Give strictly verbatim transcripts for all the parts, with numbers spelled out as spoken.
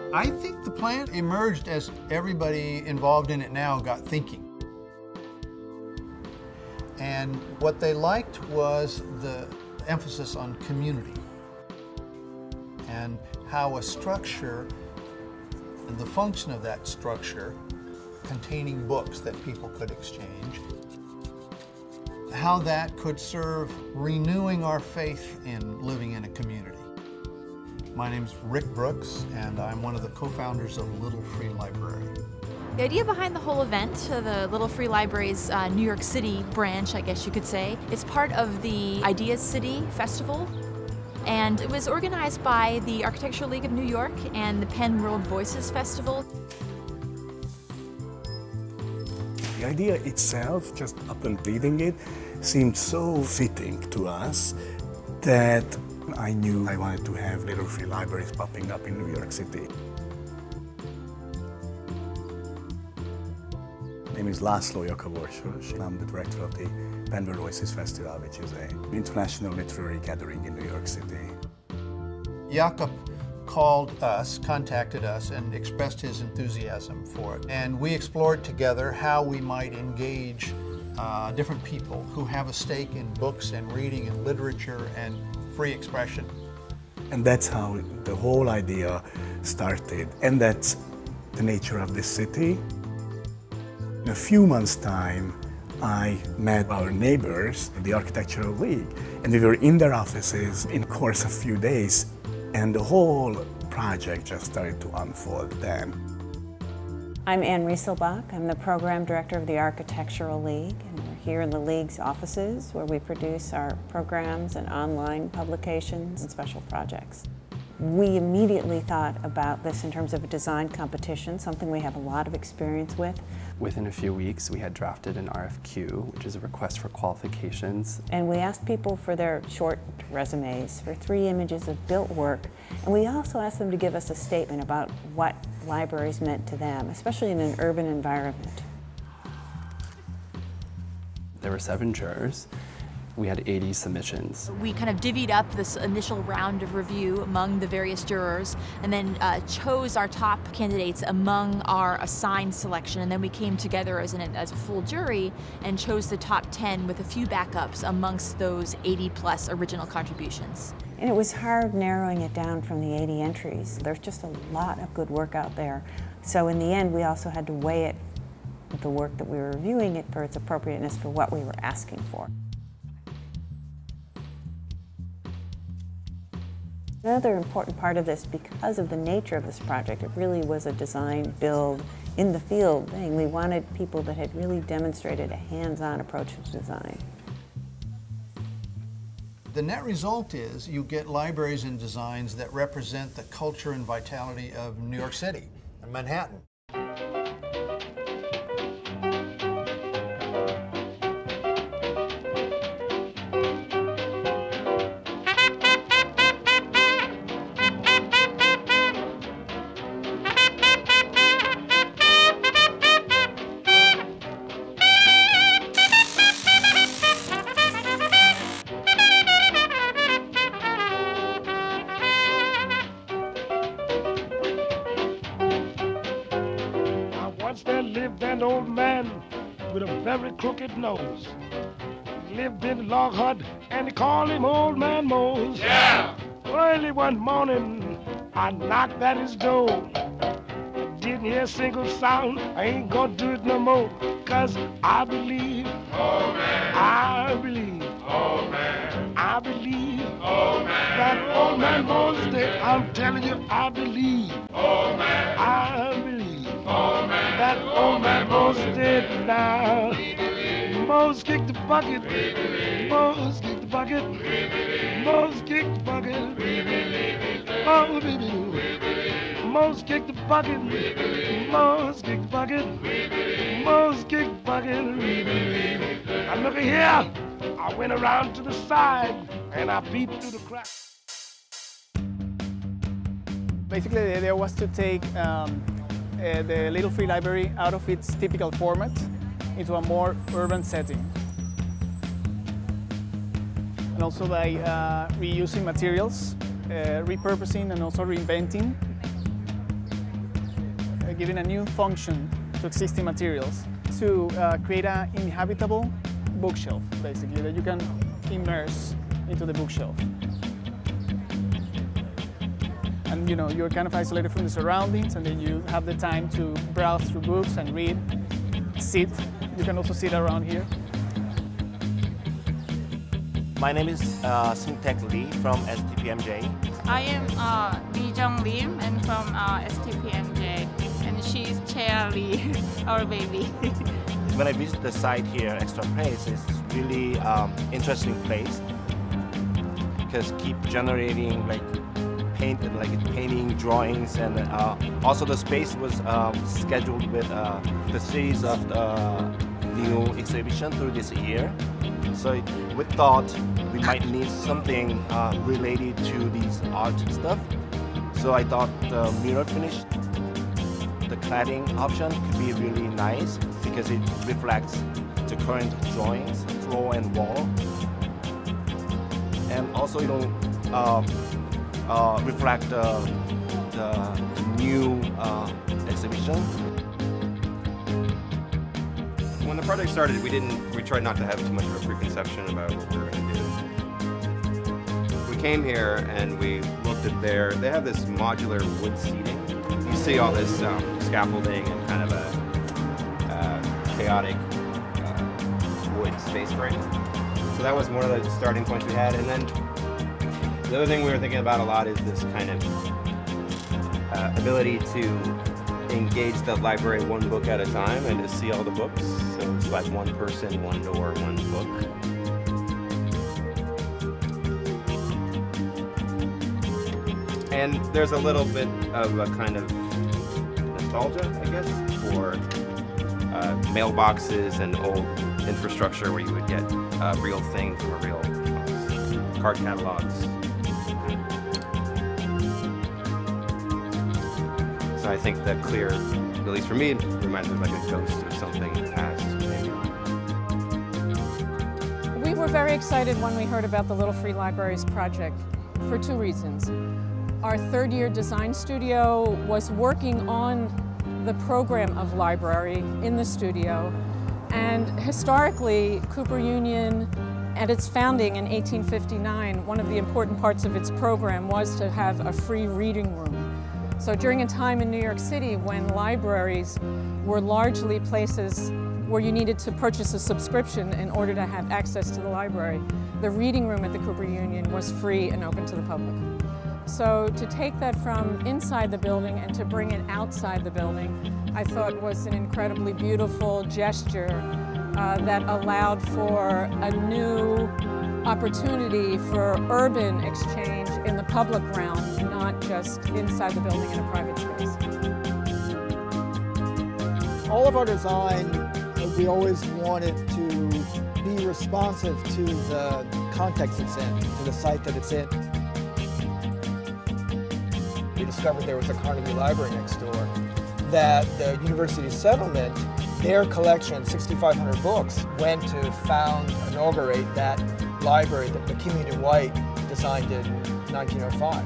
I think the plan emerged as everybody involved in it now got thinking. And what they liked was the emphasis on community and how a structure and the function of that structure containing books that people could exchange, how that could serve renewing our faith in living in a community. My name's Rick Brooks, and I'm one of the co-founders of Little Free Library. The idea behind the whole event, uh, the Little Free Library's uh, New York City branch, I guess you could say, it's part of the Ideas City Festival. And it was organized by the Architectural League of New York and the Penn World Voices Festival. The idea itself, just upon reading it, seemed so fitting to us that I knew I wanted to have Little Free Libraries popping up in New York City. My name is László Jakab. I'm the director of the Penn World Voices Festival, which is an international literary gathering in New York City. Jakob called us, contacted us, and expressed his enthusiasm for it. And we explored together how we might engage uh, different people who have a stake in books and reading and literature and free expression. And that's how the whole idea started. And that's the nature of this city. In a few months' time, I met our neighbors, the Architectural League, and we were in their offices in the course of a few days, and the whole project just started to unfold then. I'm Ann Rieselbach. I'm the Program Director of the Architectural League, and we're here in the League's offices where we produce our programs and online publications and special projects. We immediately thought about this in terms of a design competition, something we have a lot of experience with. Within a few weeks, we had drafted an R F Q, which is a request for qualifications. And we asked people for their short resumes, for three images of built work. And we also asked them to give us a statement about what libraries meant to them, especially in an urban environment. There were seven jurors. We had eighty submissions. We kind of divvied up this initial round of review among the various jurors and then uh, chose our top candidates among our assigned selection, and then we came together as, an, as a full jury and chose the top ten with a few backups amongst those eighty plus original contributions. And it was hard narrowing it down from the eighty entries. There's just a lot of good work out there. So in the end, we also had to weigh it, the work that we were reviewing it for its appropriateness for what we were asking for. Another important part of this, because of the nature of this project, it really was a design, build, in the field thing. We wanted people that had really demonstrated a hands-on approach to design. The net result is you get libraries and designs that represent the culture and vitality of New York City and Manhattan. There lived an old man with a very crooked nose. He lived in a log hut and they called him Old Man Mose. Yeah! Early one morning, I knocked at his door. I didn't hear a single sound, I ain't gonna do it no more. Cause I believe, oh man, I believe, oh man, I believe, oh man, that Old Man Mose is dead. I'm telling you, I believe, oh man, I believe, oh man, that Old Man Mose is dead now. Mose kicked the bucket, Mose kicked the bucket, Mose kicked the bucket, oh baby, Mose kicked the bucket, Mose kicked the bucket, Mose kicked the bucket. Now look at here, I went around to the side and I peeped through the crack. Basically, the idea was to take um, uh, the Little Free Library out of its typical format into a more urban setting. And also by uh, reusing materials, uh, repurposing and also reinventing. giving a new function to existing materials to uh, create an inhabitable bookshelf, basically, that you can immerse into the bookshelf. And you know, you're kind of isolated from the surroundings, and then you have the time to browse through books and read, sit. You can also sit around here. My name is uh, Sing-Tek Lee from S T P M J. I am uh, Lee Jung Lim and from uh, S T P M J, and she's Chair Lee, our baby. When I visit the site here, Extra Place, it's really um, interesting place because keep generating like paint and like painting drawings, and uh, also the space was um, scheduled with uh, the series of the new exhibition through this year. So it, we thought we might need something uh, related to these art stuff. So I thought the mirror finish, the cladding option could be really nice because it reflects the current drawings, floor and wall. And also, you know, uh, uh, reflect the, the new uh, exhibition. When the project started, we didn't, we tried not to have too much of a preconception about what we were going to do. We came here and we looked at their, they have this modular wood seating. You see all this um, scaffolding and kind of a uh, chaotic uh, wood space frame. So that was one of the starting points we had. And then the other thing we were thinking about a lot is this kind of uh, ability to engage the library one book at a time and to see all the books. So it's like one person, one door, one book. And there's a little bit of a kind of nostalgia, I guess, for uh, mailboxes and old infrastructure where you would get a real thing from a real house. Card catalogs. So I think that clear, at least for me, reminds me of like a ghost or something in the past. Maybe. We were very excited when we heard about the Little Free Libraries project for two reasons. Our third year design studio was working on the program of library in the studio, and historically Cooper Union, at its founding in eighteen fifty-nine, one of the important parts of its program was to have a free reading room. So during a time in New York City when libraries were largely places where you needed to purchase a subscription in order to have access to the library, the reading room at the Cooper Union was free and open to the public. So to take that from inside the building and to bring it outside the building, I thought was an incredibly beautiful gesture uh, that allowed for a new opportunity for urban exchange in the public realm, not just inside the building in a private space. All of our design, we always wanted to be responsive to the context it's in, to the site that it's in. We discovered there was a Carnegie Library next door, that the University Settlement, their collection, sixty-five hundred books, went to found, inaugurate that library that McKinney and White designed in nineteen oh five.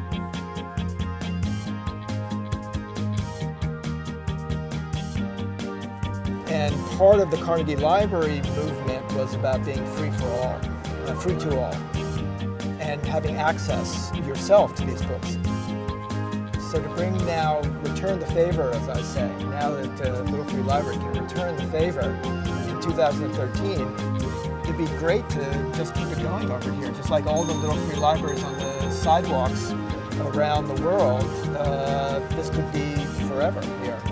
And part of the Carnegie Library movement was about being free for all, uh, free to all, and having access yourself to these books. So to bring now, return the favor, as I say, now that uh, Little Free Library can return the favor in two thousand thirteen, it'd be great to just keep it going over here, just like all the Little Free Libraries on the sidewalks around the world. Uh, this could be forever here.